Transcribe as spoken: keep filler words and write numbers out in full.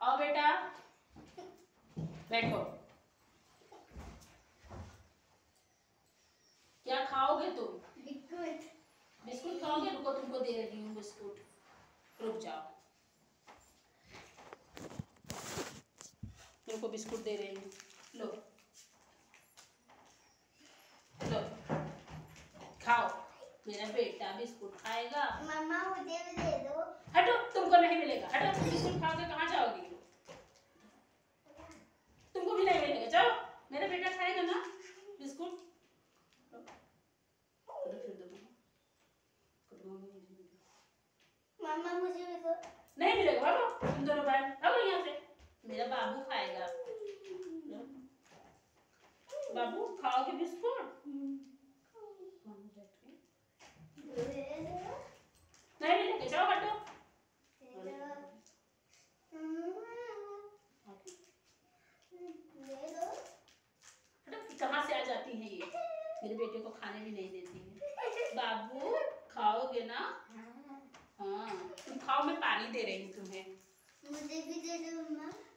आओ बेटा, बैठो। क्या खाओगे तुम? बिस्कुट। बिस्कुट खाओगे? रुको, तुमको दे रही हूँ बिस्कुट, रुक जाओ, तुमको बिस्कुट दे रही हूँ, लो लो खाओ। मेरा बेटा बिस्कुट खाएगा। मम्मा मुझे भी दे दो। हटो, तुमको नहीं मिलेगा, हटो। बिस्कुट खा के कहाँ जाओगी? तुमको भी नहीं मिलेगा, जाओ। मेरा बेटा खाएगा ना बिस्कुट। मम्मा मुझे भी दो। नहीं मिलेगा, भागो तुम दोनों भाई, भागो यहाँ से। मेरा बाबू खाएगा। बाबू खाओगे बिस्कुट? नहीं मिलेगा, जाओ हटो। कहाँ से आ जाती है ये? मेरे बेटे को खाने भी नहीं देती है। बाबू खाओगे ना? हाँ तुम खाओ, मैं पानी दे रही हूँ तुम्हें। मुझे भी दे दो मम्मा।